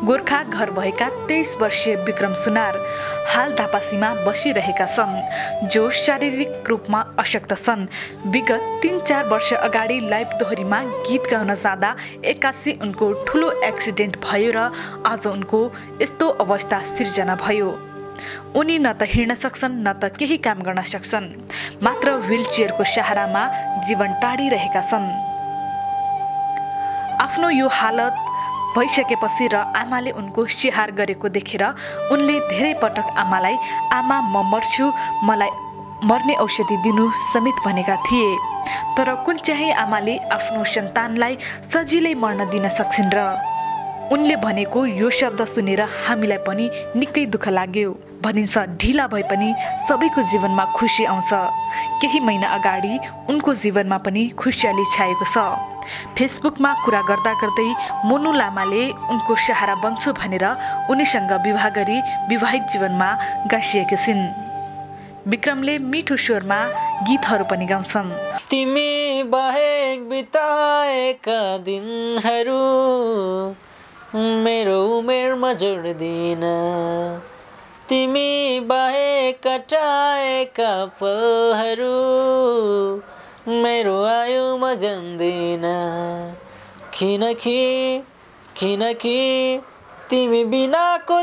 गोर्खा घर भएका 23 वर्षीय विक्रम सुनार हाल धापासीमा बसिरहेका छन्, जो शारीरिक रूपमा अशक्त छन्। विगत 3-4 वर्ष अगाडि लाइभ दोहोरीमा गीत गाउन जाँदा एक्कासी उनको ठुलो एक्सिडेन्ट भयो र आज उनको यस्तो अवस्था सिर्जना भयो। उनी न त हिँड्न सक्छन् न त केही काम गर्न सक्छन्, मात्र व्हीलचेयरको सहारामा जीवन टाढिरहेका छन्। आफ्नो यो हालत भइसकेपछि र आमाले उनको स्याहार गरेको देखेर उनले धेरै पटक आमालाई आमा म मर्छु, मलाई मर्ने औषधि दिनु समेत भनेका थिए। तर कुन चाहिँ आमाले आफ्नो सन्तानलाई सजिलै मर्न दिन सक्छिन् र? उनले भनेको यो शब्द सुनेर हामीलाई पनि निकै दुःख लाग्यो। भनिन्छ ढिला भए पनि सबैको जीवनमा खुसी आउँछ। केही महिना अगाडि उनको जीवनमा पनि खुसियाली छाएको छ। फेसबुकमा कुरा गर्दा गर्दै मोनु लामाले उनको सहारा बन्छु भनेर उनीसँग विवाह गरी विवाहित जीवनमा गाँसिएकी छिन्। विक्रमले मिठो स्वरमा गीतहरू पनि गाउँछन्। तिमी बाहेक बिताएका दिनहरू मेरो उमेरमा जोड्दिन, तिमी बाहेक कटाएका पलहरू मेरो आयुमा गन्दिन। किनकि तिमी बिनाको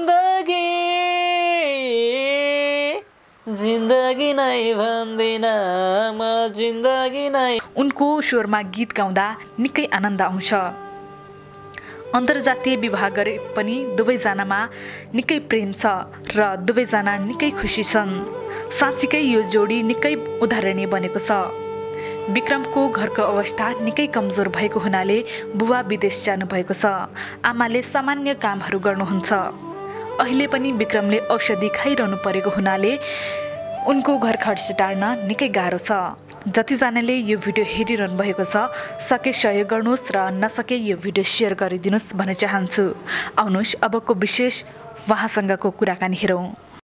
जिन्दगी नै भन्दिन म, जिन्दगी नै। उनको स्वरमा गीत गाउँदा निकै आनन्द आउँछ। अन्तर्जातीय विवाह गरे पनि दुवैजनामा निकै प्रेम छ र दुवैजना निकै खुसी छन्। साँच्चीकै यो जोडी निकै उदाहरणीय बनेको छ। विक्रमको घरको अवस्था निकै कमजोर भएको हुनाले बुवा विदेश जानुभएको छ। आमाले सामान्य कामहरू गर्नुहुन्छ। अहिले पनि विक्रमले औषधि खाइरहनु परेको हुनाले उनको घर खर्च टार्न निकै गाह्रो छ। जतिजनाले यो भिडियो हेरिरहनु भएको छ, सके सहयोग गर्नुहोस् र नसके यो भिडियो सेयर गरिदिनुहोस् भन्न चाहन्छु। आउनुहोस् अबको विशेष उहाँसँगको कुराकानी हेरौँ।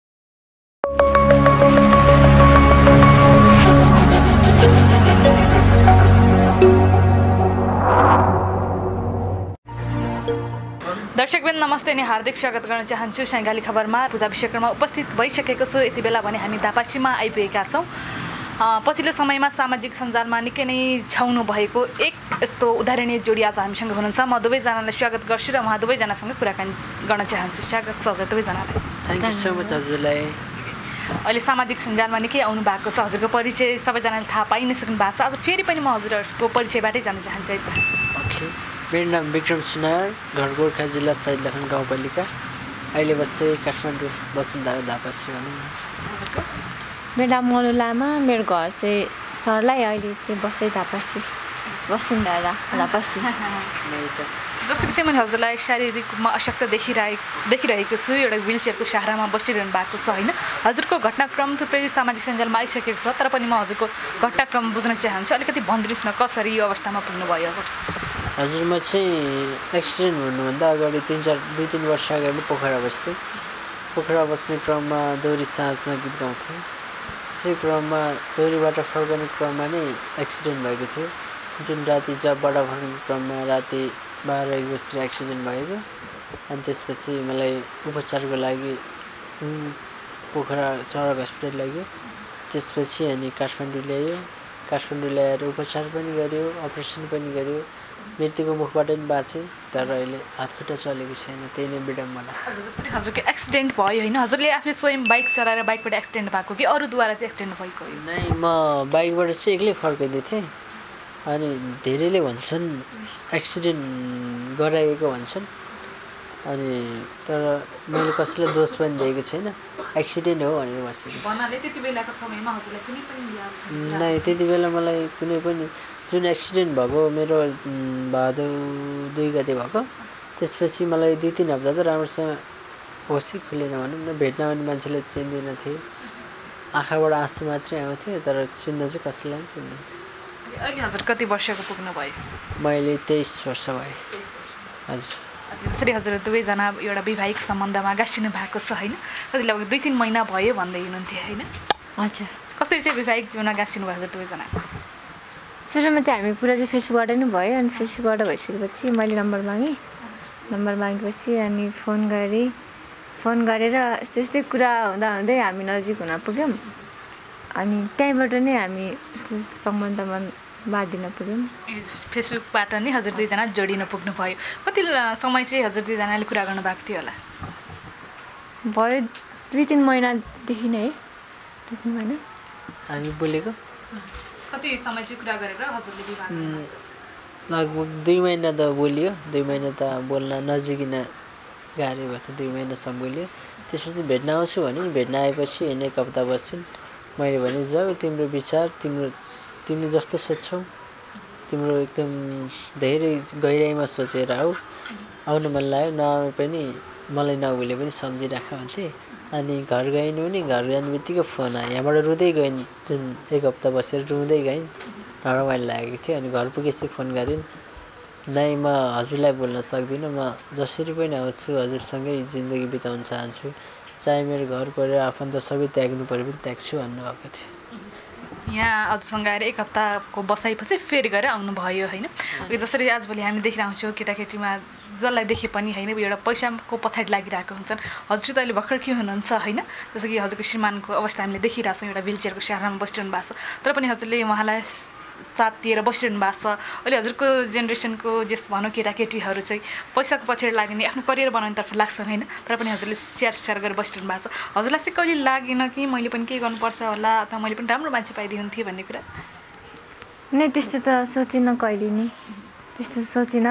दर्शकबिन नमस्ते अनि हार्दिक स्वागत गर्न चाहन्छु सैगाली खबरमा। पूजा विश्वकर्मा उपस्थित भइसकेको छु। यति बेला भने हामी धापासीमा आइपुगेका छौँ। पछिल्लो समयमा सामाजिक सञ्जालमा निकै नै छाउनु भएको एक यस्तो उदाहरणीय जोडी आज हामीसँग हुनुहुन्छ। म दुवैजनालाई स्वागत गर्छु र उहाँ दुवैजनासँग कुराकानी गर्न चाहन्छु। स्वागत छ हजुर दुवैजनालाई। थ्याङ्क यू सो मच हजुरलाई। अहिले सामाजिक सञ्जालमा निकै आउनु भएको छ। हजुरको परिचय सबैजनाले थाहा पाइ नै सक्नु भएको छ। आज फेरि पनि म हजुरहरूको परिचयबाटै जान चाहन्छु है त। ओके, मेरो नाम विक्रम सुनार, घर गोर्खा जिल्ला सैदलखान गाउँपालिका। अहिले बस्दै काठमाडौँ वसुन्धरा धापासी भनौँ न। हजुरको? मेरो नाम मोनु लामा, मेरो घर चाहिँ सरलाई, अहिले चाहिँ बस्दै धापासी वसुन्धरा धापासी। जस्तो कि चाहिँ मैले हजुरलाई शारीरिक रूपमा अशक्त देखिरहेको छु। एउटा व्हीलचेयरको सहारामा बसिरहनु भएको छ होइन। हजुरको घटनाक्रम थुप्रै सामाजिक सञ्जालमा आइसकेको छ, तर पनि म हजुरको घटनाक्रम बुझ्न चाहन्छु। अलिकति भनिदिनुहोस् न, कसरी यो अवस्थामा पुग्नुभयो हजुर? हजुर, म चाहिँ एक्सिडेन्ट हुनुभन्दा अगाडि 2-3 वर्ष अगाडि पोखरा बस्थेँ। पोखरा बस्ने क्रममा दोहोरी साँझमा गीत गाउँथेँ। त्यसै क्रममा दोहोरीबाट फर्कने क्रममा नै एक्सिडेन्ट भएको थियो। जुन राति जबबाट फर्कने क्रममा राति 12-1 बजीतिर एक्सिडेन्ट भएको। अनि त्यसपछि मलाई उपचारको लागि पोखरा चौरक हस्पिटल लाग्यो। त्यसपछि अनि काठमाडौँ ल्यायो। काठमाडौँ ल्याएर उपचार पनि गर्यो, अपरेसन पनि गर्यो। मृत्युको मुखबाट पनि बाँचेँ, तर अहिले हातखुट्टा चलेको छैन। त्यही नै विडम्बना। जसरी हजुरको एक्सिडेन्ट भयो होइन, हजुरले आफूले स्वयं बाइक चलाएर बाइकबाट एक्सिडेन्ट भएको कि अरूद्वारा चाहिँ एक्सिडेन्ट भएको हो? नै, म बाइकबाट चाहिँ एक्लै फर्किँदै थिएँ। अनि धेरैले भन्छन् एक्सिडेन्ट गराएको भन्छन्। अनि तर मैले कसैलाई दोष पनि दिएको छैन, एक्सिडेन्ट हो भनेर बसेको छु। त्यति बेलाको समयमा हजुरलाई कुनै पनि याद छैन? नै, त्यति बेला मलाई कुनै पनि जुन एक्सिडेन्ट भएको मेरो भादौ 2 गते भएको, त्यसपछि मलाई 2-3 हप्ता त राम्रोसँग होसै खुलेन भनौँ न। भेट्न पनि मान्छेले चिन्दैन थिए। आँखाबाट आँसु मात्रै आउँथ्यो, तर चिन्न चाहिँ कसैलाई पनि चिन्दैन। अहिले हजुर कति वर्षको पुग्नुभयो? मैले 23 वर्ष भएँ। हजुर, जसरी हजुर दुवैजना एउटा वैवाहिक सम्बन्धमा गाँसिनु भएको छ होइन, कति लगभग 2-3 महिना भयो भन्दै हुनुहुन्थ्यो होइन? हजुर। कसरी चाहिँ वैवाहिक जीवनमा गाँसिनु भयो हजुर दुवैजना? सुरुमा चाहिँ हामी पुरा चाहिँ फेसबुकबाट नै भयो। अनि फेसबुकबाट भइसकेपछि मैले नम्बर मागेँ। नम्बर मागेपछि अनि फोन गरेर यस्तै यस्तै कुरा हुँदा हुँदै हामी नजिक हुन पुग्यौँ अनि त्यहीँबाट नै हामी यस्तो सम्बन्धमा बाँधिन पुग्यौँ फेसबुकबाट नै हजुर दुईजना जोडिन पुग्नुभयो कति समय चाहिँ हजुर दुईजनाले कुरा गर्नुभएको थियो होला भयो 2-3 महिनादेखि नै 2-3 महिना हामी बोलेको कति समय चाहिँ कुरा गरेर हजुरले विवाह लगभग 2 महिना त बोलियो 2 महिना त बोल्न नजिकिन गाह्रो भयो त 2 महिनासम्म बोलियो त्यसपछि भेट्न आउँछु भने भेट्न आएपछि 1 हप्ता बस्छिन् मैले भने जाऊ तिम्रो विचार तिमीले जस्तो सोच्छौ तिम्रो एकदम धेरै गहिराइमा सोचेर आउनु मन लाग्यो नआउनु पनि मलाई नभुले पनि सम्झिराख भन्थे अनि घर गइनु नि घर जानु बित्तिकै फोन आयो यहाँबाट रुँदै गइन् जुन 1 हप्ता बसेर रुँदै गइन् नरमाइलो लागेको थियो अनि घर पुगेपछि फोन गरिन् नै म हजुरलाई बोल्न सक्दिनँ म जसरी पनि आउँछु हजुरसँगै जिन्दगी बिताउन चाहन्छु चाहे मेरो घर पऱ्यो आफन्त सबै त्याग्नु पऱ्यो पनि त्याग्छु भन्नुभएको थियो यहाँ हजुरसँग आएर 1 हप्ताको बसाइपछि फेरि गएर आउनुभयो होइन जसरी आजभोलि हामी देखिरहन्छौँ केटाकेटीमा जसलाई देखे पनि होइन एउटा पैसाको पछाडि लागिरहेको हुन्छन् हजुर त अहिले भर्खर के हुनुहुन्छ होइन जस्तो कि हजुरको श्रीमानको अवस्था हामीले देखिरहेको छौँ एउटा व्हिल चेयरको सहारामा बसिरहनु भएको छ तर पनि हजुरले उहाँलाई साथ दिएर बसिरहनु भएको छ अहिले हजुरको जेनेरेसनको जस भनौँ केटाकेटीहरू चाहिँ पैसाको पछाडि लाग्ने आफ्नो करियर बनाउनेतर्फ लाग्छन् होइन तर पनि हजुरले स्याहार गरेर बसिरहनु भएको छ हजुरलाई चाहिँ कहिले लागेन कि मैले पनि के गर्नुपर्छ होला अथवा मैले पनि राम्रो मान्छे पाइदिए हुन्थेँ भन्ने कुरा नै त्यस्तो त सोचिनँ कहिले नि त्यस्तो सोचिनँ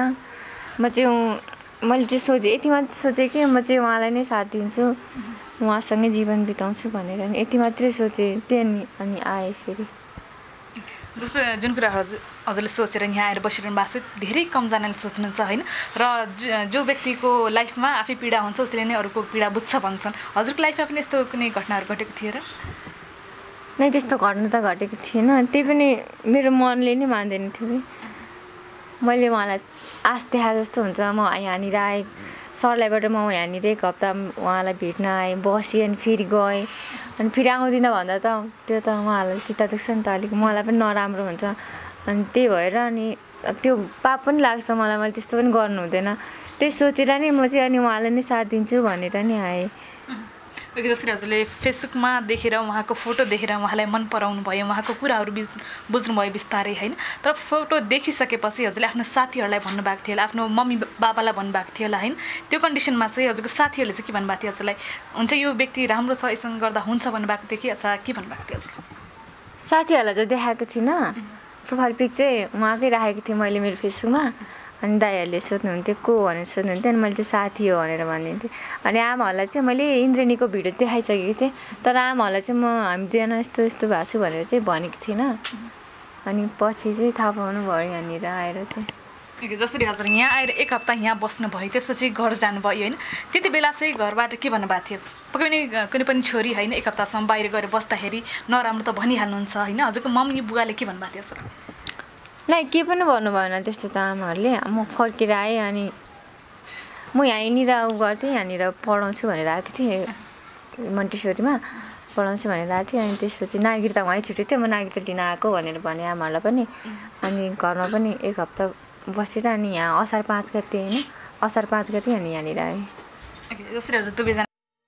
मैले चाहिँ सोचेँ यति मात्र सोचेँ कि म चाहिँ उहाँलाई नै साथ दिन्छु उहाँसँगै जीवन बिताउँछु भनेर नि यति मात्रै सोचेँ त्यहाँ अनि आएँ फेरि जस्तो जुन कुराहरू हजुरले सोचेर यहाँ आएर बसिरहनु भएको छ धेरै कमजनाले सोच्नुहुन्छ होइन र जो व्यक्तिको लाइफमा आफै पीडा हुन्छ उसले नै अरूको पीडा बुझ्छ भन्छन् हजुरको लाइफमा पनि यस्तो कुनै घटनाहरू घटेको थियो र नै त्यस्तो घट्नु त घटेको थिएन त्यही पनि मेरो मनले नै मान्दैन थियो कि मैले उहाँलाई आश देखा जस्तो हुन्छ म यहाँनिर आएँ सरलाईबाट म यहाँनिर 1 हप्ता उहाँलाई भेट्न आएँ बसेँ अनि फेरि गएँ अनि फेरि आउँदिनँ भन्दा त त्यो त उहाँहरूलाई चित्त दुख्छ नि त अलिक मलाई पनि नराम्रो हुन्छ अनि त्यही भएर अनि त्यो पाप पनि लाग्छ मलाई मैले त्यस्तो पनि गर्नु हुँदैन त्यही सोचेर नै म चाहिँ अनि उहाँलाई नै साथ दिन्छु भनेर नि आएँ जसरी हजुरले फेसबुकमा देखेर उहाँको फोटो देखेर उहाँलाई मन पराउनु भयो उहाँको कुराहरू बुझ्नुभयो बिस्तारै होइन तर फोटो देखिसकेपछि हजुरले आफ्नो साथीहरूलाई भन्नुभएको थियो होला आफ्नो मम्मी बाबालाई भन्नुभएको थियो होला होइन त्यो कन्डिसनमा चाहिँ हजुरको साथीहरूले चाहिँ के भन्नुभएको थियो हजुरलाई हुन्छ यो व्यक्ति राम्रो छ यससँग गर्दा हुन्छ भन्नुभएको थियो कि अथवा के भन्नुभएको थियो हजुरले साथीहरूलाई चाहिँ देखाएको थिइनँ प्रोफाइल पिक चाहिँ उहाँकै राखेको थिएँ मैले मेरो फेसबुकमा अनि दाइहरूले सोध्नुहुन्थ्यो को भनेर सोध्नुहुन्थ्यो अनि मैले चाहिँ साथी हो भनेर भनिदिन्थेँ अनि आमाहरूलाई चाहिँ मैले इन्द्रेणीको भिडियो देखाइसकेको थिएँ तर आमाहरूलाई चाहिँ हामी दुईजना यस्तो यस्तो भएको छु भनेर चाहिँ भनेको थिइनँ अनि पछि चाहिँ थाहा पाउनु भयो यहाँनिर आएर चाहिँ जसरी हजुर यहाँ आएर 1 हप्ता यहाँ बस्नुभयो त्यसपछि घर जानुभयो होइन त्यति बेला चाहिँ घरबाट के भन्नुभएको थियो पक्कै पनि कुनै पनि छोरी होइन 1 हप्तासम्म बाहिर गएर बस्दाखेरि नराम्रो त भनिहाल्नुहुन्छ होइन हजुरको मम्मी बुवाले के भन्नुभएको थियो हजुर लाई के पनि भन्नु भएन त्यस्तो त आमाहरूले म फर्केर आएँ अनि म यहीँनिर गर्थेँ यहाँनिर पढाउँछु भनेर आएको थिएँ मन्टेश्वरीमा पढाउँछु भनेर आएको थिएँ अनि त्यसपछि नागिर त उहीँ छुट्यो थियो म नागिर लिन आएको भनेर भने आमाहरूलाई पनि अनि घरमा पनि 1 हप्ता बसेर अनि यहाँ असार 5 गते होइन असार 5 गते अनि यहाँनिर आएँ जसरी हजुर दुवैजना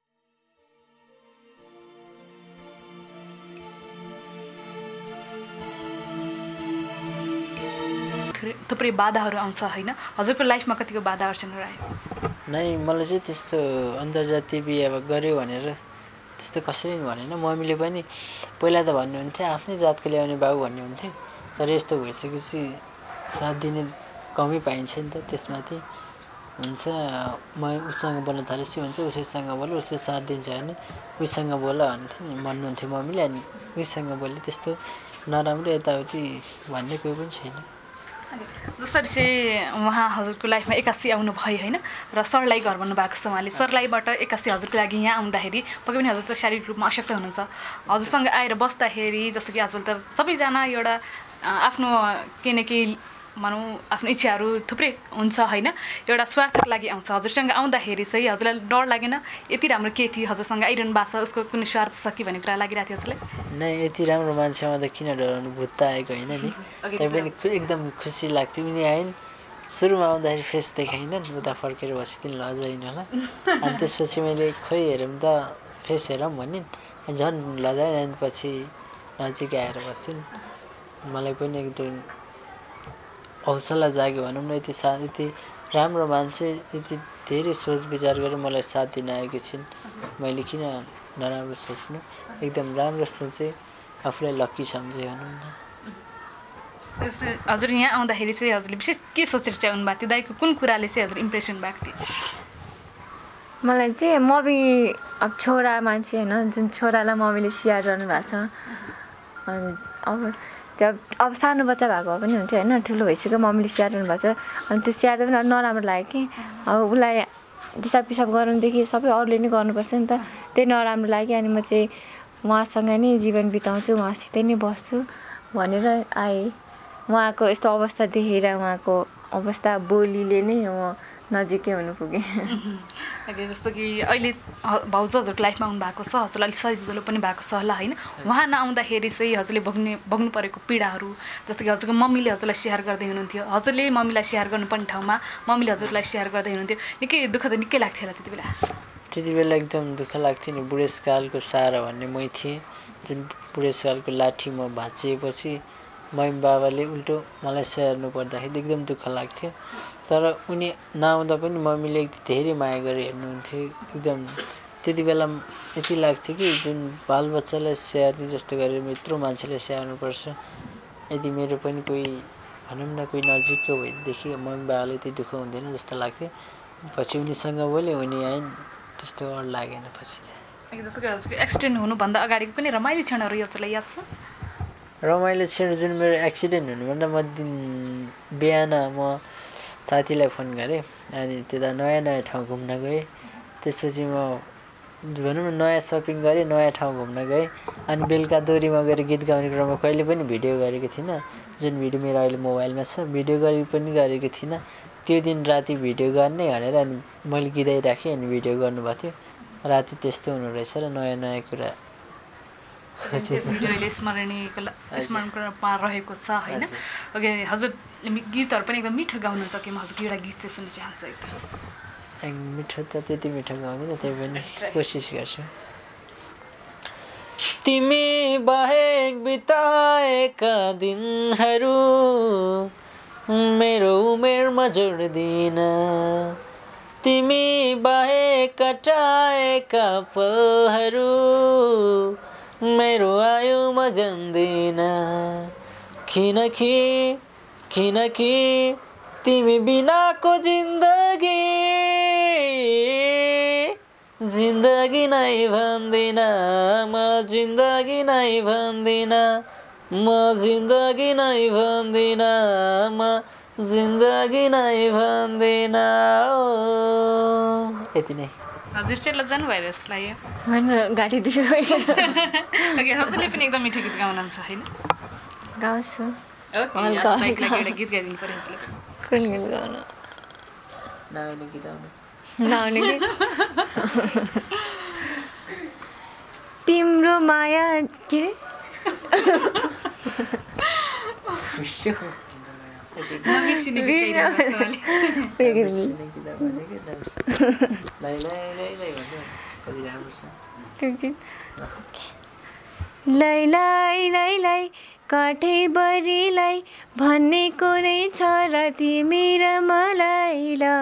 थुप्रै बाधाहरू आउँछ होइन हजुरको लाइफमा कतिको बाधा अर्चनहरू आयो नै मलाई चाहिँ त्यस्तो अन्तर्जातीय बिहे अब गऱ्यो भनेर त्यस्तो कसैले पनि भनेन मम्मीले पनि पहिला त भन्नुहुन्थ्यो आफ्नै जातको ल्याउने बाबु भन्ने हुन्थ्यो तर यस्तो भइसकेपछि साथ दिने कमै पाइन्छ नि त त्यसमाथि हुन्छ म उसँग बोल्न थालेपछि हुन्छ उसैसँग बोल उसले साथ दिन्छ भने उसँग बोल भन्नुहुन्थ्यो मम्मीले अनि उसँग बोले त्यस्तो नराम्रो यताउति भन्ने कोही पनि छैन जसरी चाहिँ उहाँ हजुरको लाइफमा 81 आउनुभयो होइन र सरलाई घर भन्नुभएको छ उहाँले सरलाईबाट 81 हजुरको लागि यहाँ आउँदाखेरि पक्कै पनि हजुर त शारीरिक रूपमा अशक्त हुनुहुन्छ हजुरसँग आएर बस्दाखेरि जस्तो कि आजकल त सबैजना एउटा आफ्नो केही न केही भनौँ आफ्नो इच्छाहरू थुप्रै हुन्छ होइन एउटा स्वार्थको लागि आउँछ हजुरसँग आउँदाखेरि चाहिँ हजुरलाई डर लागेन यति राम्रो केटी हजुरसँग आइरहनु भएको छ उसको कुनै स्वार्थ छ कि भन्ने कुरा लागिरहेको थियो हजुरलाई नै यति राम्रो मान्छे आउँदा किन डराउनु भूत त आएको होइन नि तै पनि एकदम खुसी लाग्थ्यो उनी आइन् सुरुमा आउँदाखेरि फेस देखाइनन् उता फर्केर बसिदिनु लजाइन होला अनि त्यसपछि मैले खोइ हेरौँ त फेस हेरौँ भनिन् झन् लजाएन अनि पछि नजिक आएर बसिन् मलाई पनि एकदम हौसला जाग्यो भनौँ न यति राम्रो मान्छे यति धेरै सोच विचार गरेर मलाई साथ दिन आएकी छिन् मैले किन नराम्रो सोच्नु एकदम राम्रो सोचेँ आफूलाई लक्की सम्झेँ भनौँ न हजुर यहाँ आउँदाखेरि चाहिँ हजुरले विशेष के सोचेर चाहिँ आउनुभएको थियो दाइको कुन कुराले चाहिँ हजुर इम्प्रेसन भएको थियो मलाई चाहिँ मम्मी अब छोरा मान्छे होइन जुन छोरालाई मम्मीले स्याहार गर्नुभएको छ अनि अब सानो बच्चा भएको पनि हुन्थ्यो होइन ठुलो भइसक्यो मम्मीले स्याहार गर्नुभएको छ अनि त्यो स्याहार पनि नराम्रो लाग्यो कि अब उसलाई दिसा पिसाब गराउनुदेखि सबै अरूले नै गर्नुपर्छ नि त त्यही नराम्रो लाग्यो अनि म चाहिँ उहाँसँग नै जीवन बिताउँछु उहाँसित नै बस्छु भनेर आएँ उहाँको यस्तो अवस्था देखेर उहाँको अवस्था बोलीले नै म नजिकै हुनु पुगेँ जस्तो कि अहिले भाउजू हजुरको लाइफमा आउनु भएको छ हजुरलाई अलिक सजिलो पनि भएको छ होला होइन उहाँ नआउँदाखेरि चाहिँ हजुरले भोग्नु परेको पीडाहरू जस्तो कि हजुरको मम्मीले हजुरलाई स्याहार गर्दै हुनुहुन्थ्यो हजुरले मम्मीलाई स्याहार गर्नुपर्ने ठाउँमा मम्मीले हजुरलाई स्याहार गर्दै हुनुहुन्थ्यो निकै दुःख त निकै लाग्थ्यो होला त्यति बेला त्यति बेला एकदम दुःख लाग्थ्यो नि बुढेसकालको सहारा भन्ने मै थिएँ जुन बुढेसकालको लाठी म भाँचिएपछि मम्मी बाबाले उल्टो मलाई स्याहार्नु पर्दाखेरि एकदम दुःख लाग्थ्यो तर उनी नआउँदा पनि मम्मीले धेरै माया गरेर हेर्नुहुन्थ्यो एकदम त्यति बेला यति लाग्थ्यो कि जुन बालबच्चालाई स्याहार्ने जस्तो गरेर यत्रो मान्छेलाई स्याहार्नुपर्छ यदि मेरो पनि कोही भनौँ न कोही नजिकको भएदेखि मम्मी बाबाले त्यति दुःख हुँदैन जस्तो लाग्थ्यो पछि उनीसँग बोलेँ उनी आइन् त्यस्तो अड लागेन पछि जस्तो कि हजुरको एक्सिडेन्ट हुनुभन्दा अगाडिको कुनै रमाइलो क्षणहरू हजुरलाई याद छ रमाइलो क्षण जुन मेरो एक्सिडेन्ट हुनुभन्दा बिहान म साथीलाई फोन गरेँ अनि त्यता नयाँ ठाउँ घुम्न गएँ त्यसपछि म भनौँ न नयाँ सपिङ गरेँ नयाँ ठाउँ घुम्न गएँ अनि बेलुका दोरीमा गएर गीत गाउने क्रममा कहिले पनि भिडियो गरेको थिइनँ जुन भिडियो मेरो अहिले मोबाइलमा छ भिडियो पनि गरेको थिइनँ त्यो दिन राति भिडियो गर्ने भनेर अनि मैले गीताइराखेँ अनि भिडियो गर्नुभएको थियो राति त्यस्तो हुनु रहेछ र नयाँ कुरा भिडियोले स्मरणमा रहेको छ होइन ओके हजुर गीतहरू पनि एकदम मिठो गाउनुहुन्छ कि म हजुरको एउटा गीत चाहिँ सुन्न चाहन्छु एकदम मिठो त त्यति मिठो गाउँदैन त्यही पनि कोसिस गर्छु तिमी बाहेक बिताएका दिनहरू मेरो उमेरमा जोड्दिन तिमी बाहेक कटाएका पलहरू मेरो आयुमा गन्दिन किनकि तिमी बिनाको जिन्दगी नै भन्दिन म जिन्दगी नै भन्दिन म जिन्दगी नै भन्दिन म जिन्दगी नै भन्दिन यति नै हजुर चाहिँ लजानु भएर जस्तो लाग्यो होइन गाडी दियो हजुरले पनि एकदम मिठो गीत गाउनुहुन्छ होइन गाउँछु एउटा गीत गाइदिनु पऱ्यो हजुरले कुन गीत गाउनु नआउने गीत आउनु नआउने गीत तिम्रो माया के लै काठैबरीलाई भन्ने कुनै छ र तिमी र मलाई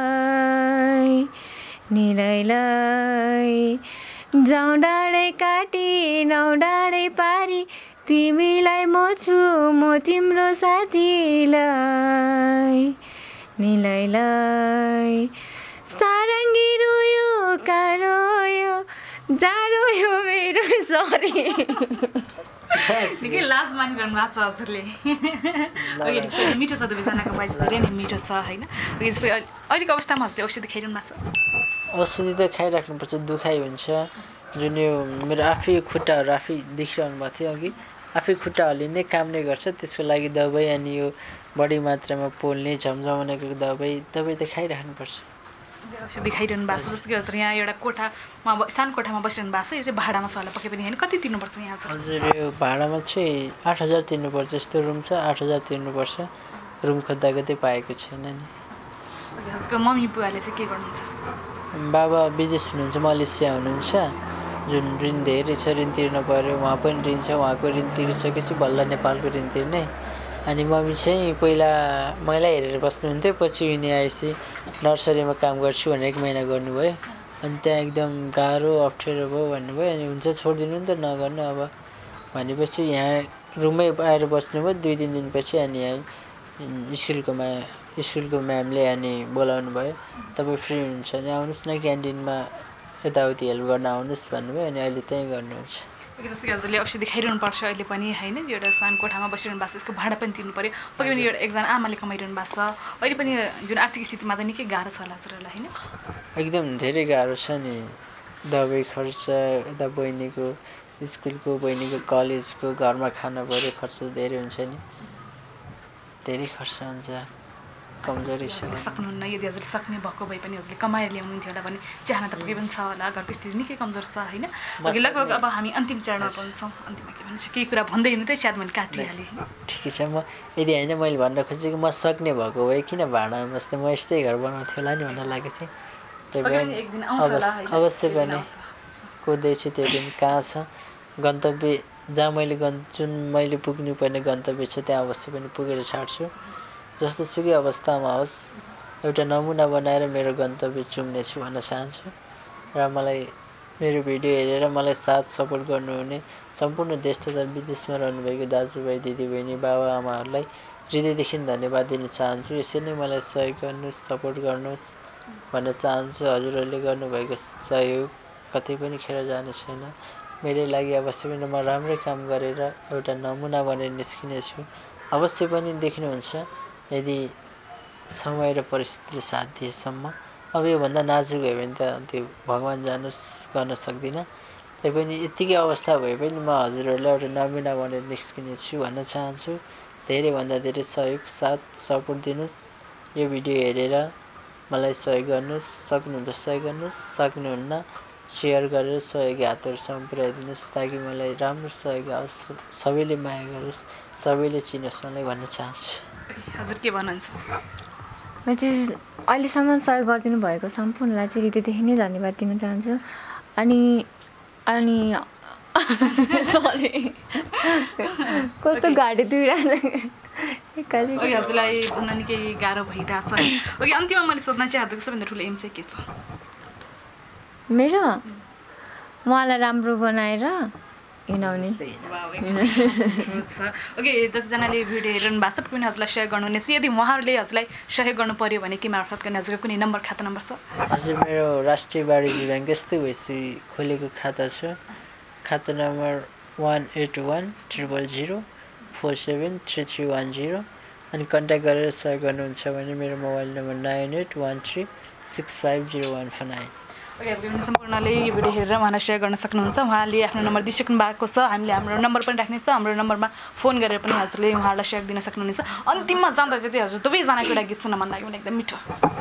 जाउँ डाँडै काटी नौ डाँडै पारी तिमीलाई म छु म तिम्रो साथीलाई सारङ्गी रोयो कारोयो जाडो यो मेरो सरी निकै लाज मानिरहनु भएको छ हजुरले मिठो छ दुवैजनाको भोइस धेरै नै मिठो छ होइन अहिलेको अवस्थामा हजुरले औषधि खाइरहनु भएको छ औषधि त खाइराख्नुपर्छ दुखाइ हुन्छ जुन यो मेरो आफै खुट्टाहरू आफै देखिरहनु भएको थियो अघि आफै खुट्टाहरूले नै काम नै गर्छ त्यसको लागि दबाई अनि यो बढी मात्रामा पोल्ने झमझमाउनेको दबाई त खाइराख्नुपर्छ औषधि खाइरहनु भएको छ जस्तो कि हजुर यहाँ एउटा कोठामा सानो कोठामा बसिरहनु भएको छ यो चाहिँ भाडामा छ होला पक्कै पनि होइन कति तिर्नुपर्छ यहाँ चाहिँ हजुर यो भाडामा चाहिँ 8,000 तिर्नुपर्छ यस्तो रुम छ 8,000 तिर्नुपर्छ रुम खोज्दा खोज्दै पाएको छैन नि हजुरको मम्मी बुवाले चाहिँ के गर्नुहुन्छ? बाबा विदेश हुनुहुन्छ, मलेसिया हुनुहुन्छ, जुन ऋण धेरै छ, ऋण तिर्न पऱ्यो। उहाँ पनि ऋण छ, उहाँको ऋण तिरिसकेपछि बल्ल नेपालको ऋण तिर्ने। अनि मम्मी चाहिँ पहिला मैला हेरेर बस्नुहुन्थ्यो, पछि उनी आएपछि नर्सरीमा काम गर्छु भनेर 1 महिना गर्नुभयो। अनि त्यहाँ एकदम गाह्रो अप्ठ्यारो भयो भन्नुभयो। अनि हुन्छ छोडिदिनु नि त, नगर्नु अब भनेपछि यहाँ रुममै आएर बस्नुभयो 2-3 दिनपछि। अनि यहाँ स्कुलको म्यामले अनि बोलाउनु भयो, तपाईँ फ्री हुनुहुन्छ भने आउनुहोस् न, क्यान्टिनमा यताउति हेल्प गर्न आउनुहोस् भन्नुभयो। अनि अहिले त्यहीँ गर्नुहुन्छ। जस्तै हजुरले औषधि खाइरहनु पर्छ अहिले पनि होइन, एउटा सानो कोठामा बसिरहनु भएको छ, यसको भाडा पनि तिर्नु पऱ्यो। पक्कै पनि एउटा एकजना आमाले कमाइरहनु भएको छ, अहिले पनि जुन आर्थिक स्थितिमा त निकै गाह्रो छ होला हजुरहरूलाई होइन? एकदम धेरै गाह्रो छ नि, दबाई खर्च, यता बहिनीको स्कुलको, बहिनीको कलेजको, घरमा खाना पऱ्यो, खर्च धेरै हुन्छ नि, धेरै खर्च हुन्छ, कमजोरी छ। सक्नुहुन्न, यदि हजुर सक्ने भएको भए पनि हजुरले कमाएर ल्याउनुहुन्थ्यो होला भने चाहना त पक्कै पनि छ होला, घरको स्थिति निकै कमजोर छ होइन? अघि लगभग अब हामी अन्तिम चरणमा पहुँच्छौँ। अन्तिममा के भन्नु छ, केही कुरा भन्दै हिँड्नु त सायद मैले काटिहालेँ। ठिकै छ, म यदि होइन मैले भन्न खोजेको म सक्ने भएको भए किन भाडामा बस्ने, म यस्तै घर बनाउँथेँ होला नि भन्न लागेको थिएँ। अवश्य पनि कुर्दैछु, त्यो दिन कहाँ छ गन्तव्य, जहाँ जुन मैले पुग्नुपर्ने गन्तव्य छ त्यहाँ अवश्य पनि पुगेर छाड्छु। जस्तो सुकै अवस्थामा होस्, एउटा नमुना बनाएर मेरो गन्तव्य चुम्नेछु भन्न चाहन्छु। र मलाई मेरो भिडियो हेरेर मलाई साथ सपोर्ट गर्नुहुने सम्पूर्ण देश तथा विदेशमा रहनुभएको दाजुभाइ, दिदीबहिनी, बाबाआमाहरूलाई हृदयदेखि धन्यवाद दिन चाहन्छु। यसरी नै मलाई सहयोग गर्नुहोस्, सपोर्ट गर्नुहोस् भन्न चाहन्छु। हजुरहरूले गर्नुभएको सहयोग कतै पनि खेर जाने छैन। मेरो लागि अवश्य पनि म राम्रै काम गरेर एउटा नमुना बनेर निस्किनेछु। अवश्य पनि देख्नुहुन्छ, यदि समय र परिस्थितिले साथ दिएसम्म। अब योभन्दा नाजुक भयो भने त त्यो भगवान् जानुस् गर्न सक्दिनँ। तैपनि यत्तिकै अवस्था भए पनि म हजुरहरूलाई एउटा नमुना बनेर निस्किनेछु भन्न चाहन्छु। धेरैभन्दा धेरै सहयोग, साथ, सपोर्ट दिनुहोस्। यो भिडियो हेरेर मलाई सहयोग गर्नुहोस्, सक्नुहुन्छ सहयोग गर्नुहोस्, सक्नुहुन्न सेयर गरेर सहयोगी हातहरूसम्म पुर्याइदिनुहोस्, ताकि मलाई राम्रो सहयोग आओस्, सबैले माया गरोस्, सबैले चिनोस् मलाई भन्न चाहन्छु। हजुर के भन्नुहुन्छ? म चाहिँ अहिलेसम्म सहयोग गरिदिनु भएको सम्पूर्णलाई चाहिँ हृदयदेखि नै धन्यवाद दिन चाहन्छु। अनि सरी कस्तो घाँटी दुइरहेको हजुरलाई भन्न निकै गाह्रो भइरहेछ। अघि अन्तिममा मैले सोध्न चाहिँ हजुरको सबैभन्दा ठुलो एम चाहिँ के छ? मेरो उहाँलाई राम्रो बनाएर हिँडाउने। ओके, जतिजनाले भिडियो हेरिरहनु भएको छ पनि हजुरलाई सहयोग गर्नुहुनेछ। यदि उहाँहरूले हजुरलाई सहयोग गर्नु पऱ्यो भने के मार्फत गर्ने, हजुरको कुनै नम्बर, खाता नम्बर छ? हजुर, मेरो राष्ट्रिय वाणिज्य ब्याङ्क यस्तै भएपछि खोलेको खाता छ। खाता नम्बर 181000473310। अनि कन्ट्याक्ट गरेर सहयोग गर्नुहुन्छ भने मेरो मोबाइल नम्बर 9813650149। सम्पूर्णले यो भिडियो हेरेर उहाँलाई सेयर गर्न सक्नुहुन्छ। उहाँले आफ्नो नम्बर दिइसक्नु भएको छ, हामीले हाम्रो नम्बर पनि राख्नेछ। हाम्रो नम्बरमा फोन गरेर पनि हजुरले उहाँलाई सेयर दिन सक्नुहुनेछ। अन्तिममा जाँदा चाहिँ हजुर दुवैजनाको एउटा गीत सुन्न मन लाग्यो मलाई, एकदम मिठो।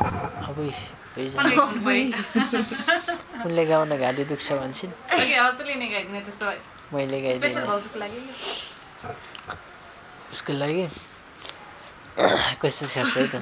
उनले गाउन घाँटी दुख्छ भन्छन्, हजुरले नै गाइदिने त्यस्तो भए मैले गाइदिएँ उसको लागि। कोसिस गर्छु है त।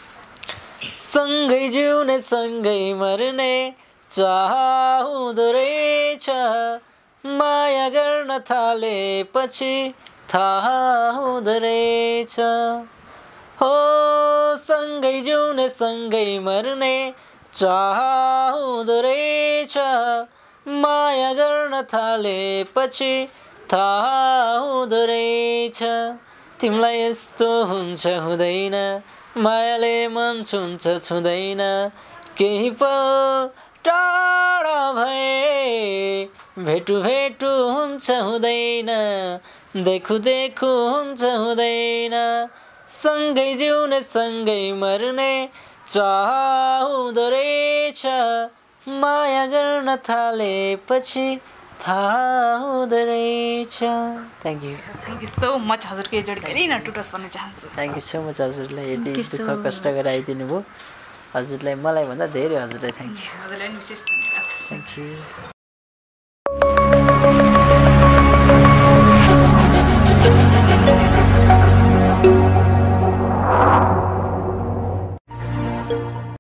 सँगै जिउने सँगै मर्ने चाह हुँदो रहेछ, माया गर्न थालेपछि थाहा हुँदो रहेछ। हो सँगै जिउने सँगै मर्ने चाह हुँदो रहेछ, माया गर्न थालेपछि थाहा हुँदो रहेछ। तिमीलाई यस्तो हुन्छ हुँदैन, मायाले मन छुन्छ छुँदैन, केही पल टाढा भए भेटु भेटु हुन्छ हुँदैन, देखु देखु हुन्छ हुँदैन। सँगै जिउने सँगै मर्ने चाह हुँदो रहेछ, माया गर्न थालेपछि थाहा हुँदो रहेछ। Thank you so much. हजुरको यो जोडी कहिले नटुटोस् भन्न चाहन्छु। Thank you so much. हजुरलाई यति दुःख कष्ट गराइदिनु भयो, हजुरलाई मलाई भन्दा धेरै हजुरलाई थ्याङ्क यू। हजुरलाई विशेष धन्यवाद। Thank you.